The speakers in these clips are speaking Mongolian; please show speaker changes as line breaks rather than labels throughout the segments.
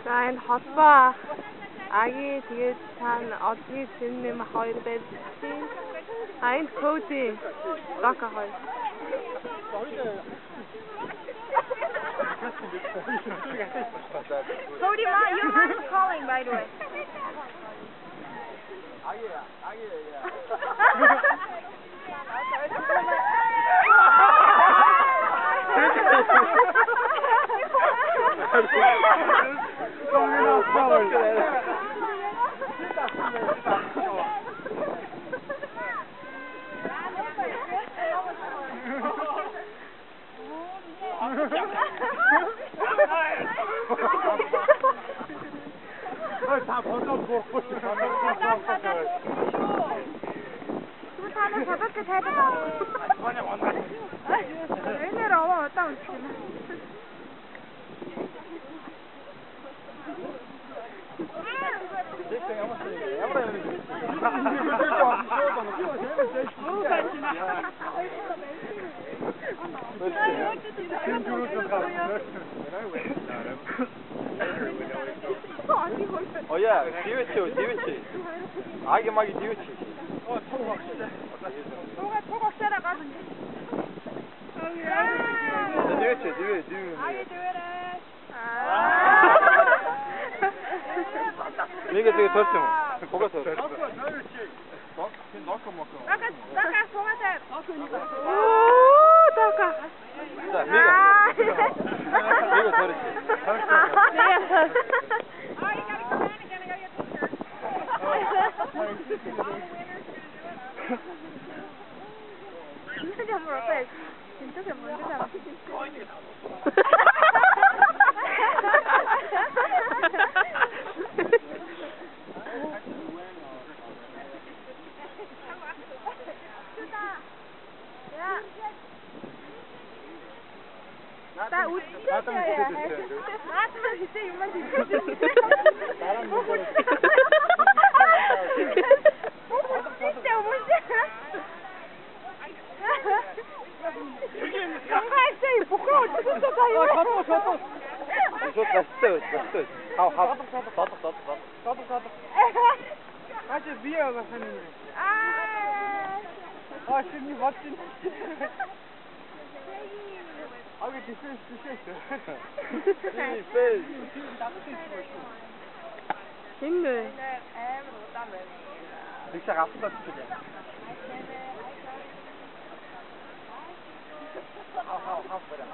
За энэ холбоо Аги тэгээд цаана одгийн синем хоёр байж чинь. А энэ Коди Дока хоёр.
Cody, your mom is calling, by the way.
다 벗어보고
사는 저렇게 잘 되나? 얘네를 어머 어디다 놓치나?
Oh yeah, девичий. Аги-маги девичий.
토각 세라가.
Девичий. Мега 되게 덜지 뭐. 뭐가 더?
나가 토가세.
오, Дока.
자, 메가 덜지.
진짜 잘 몰랐다. 진짜 잘 모르잖아. 나 웃기야. 나 진짜 입만 진짜 뭔지 정가했어요. 부끄러워 죽었어요.
줬어. 하우. 더.
같이 미아가 하는 신이 멋진 아기 디펜스
Хинэ.
릭샤 아프다 죽게. 하우 버려.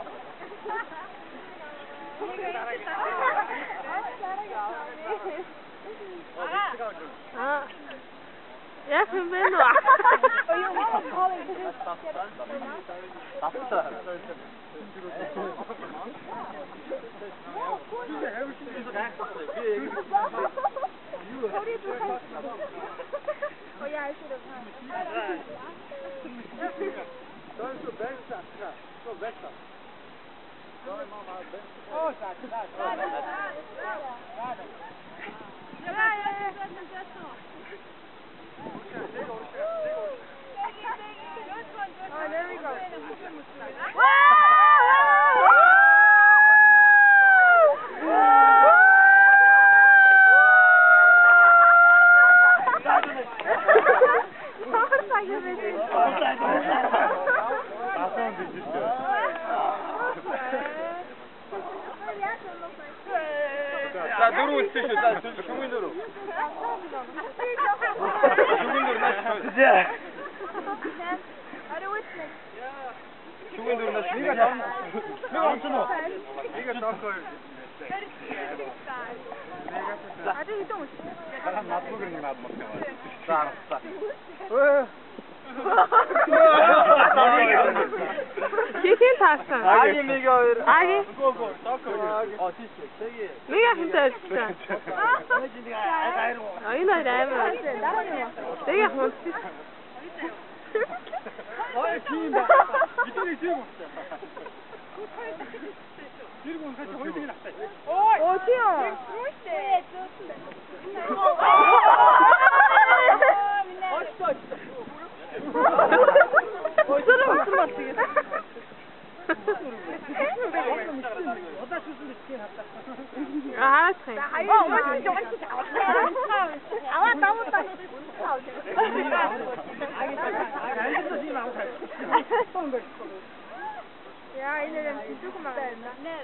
А. Яг юм бэ нөө.
아프다.
I should have. There we go.
자, 누르고 있으시오. 자, 죽은 누르. 죽은 누르 나 진짜. 죽은 누르 나 죽은 내가 엄청 넣어. 네가 넣었어.
아주 이동 없이.
사람 나쁘고 그런 거 나도 먹자.
자.
Хин таасан.
아기 메가
Аги.
티스.
Мега хинтэй байсан. Энэ хоёр амар. Тэгээ хонцсон.
팀다. 이쪽에 지금 없어. 들고 같이 호이딩이 났다.
어디요?
어쩌면 무슨 맛이겠다.
어디다 주스를 시켜놨다.
하나 트레인.
Ja, inderdaad, die zoeken maar. Nee,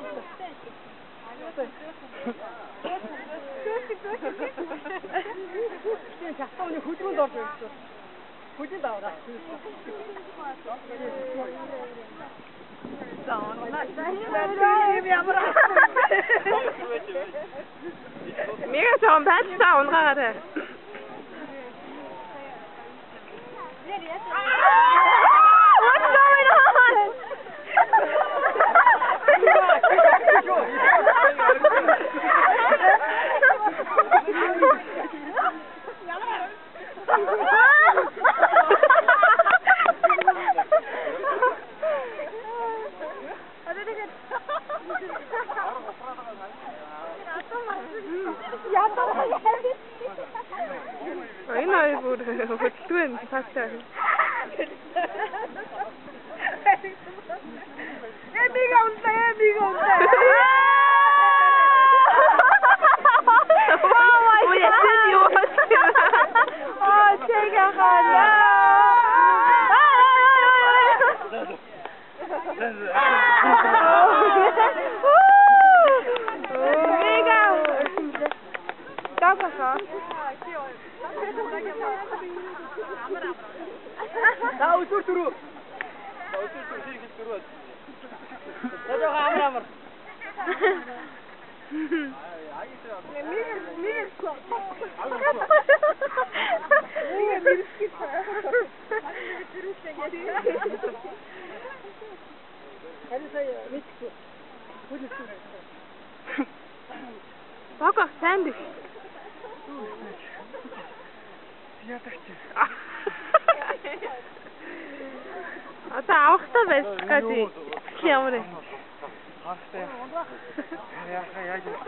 작성이 굵은 것도 있어. 굵지도 않아.
Mega 좋은 패치다 온 것 같아. What's going on? Einer wurde drin, passt ja.
애미가 온다.
우리 애들이 왔어.
제가 가냐.
나 우쭐 들어. 저저가 아무나.
Bak sen düş. Ata авахта байсан гэдэг. Ямар вэ?
Хастай. Яахаа яаж юм.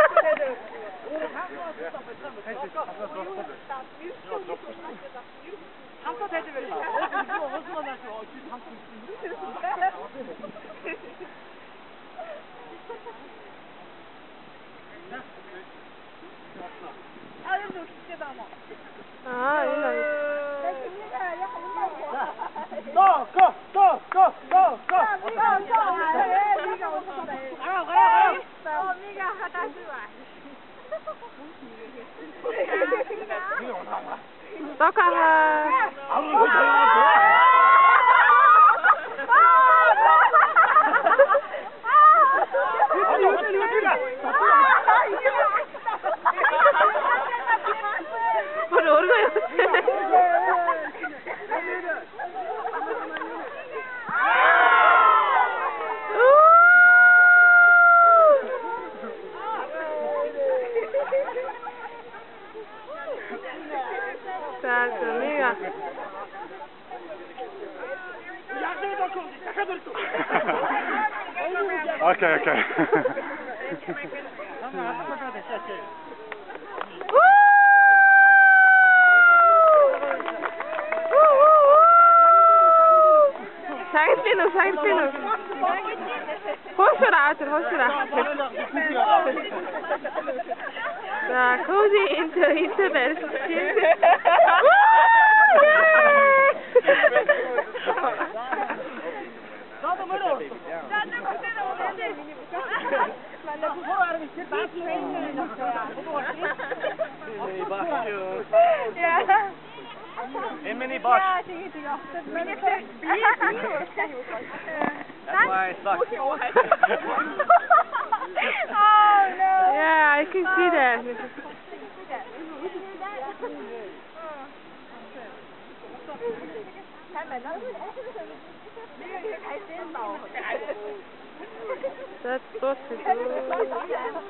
한번 대주면.
아, 이거.
Okay.
Side spinner. Hoşura. Cozy interval.
Mini box. That's why I suck.
Oh no.
Yeah, I can see that. That's what to do.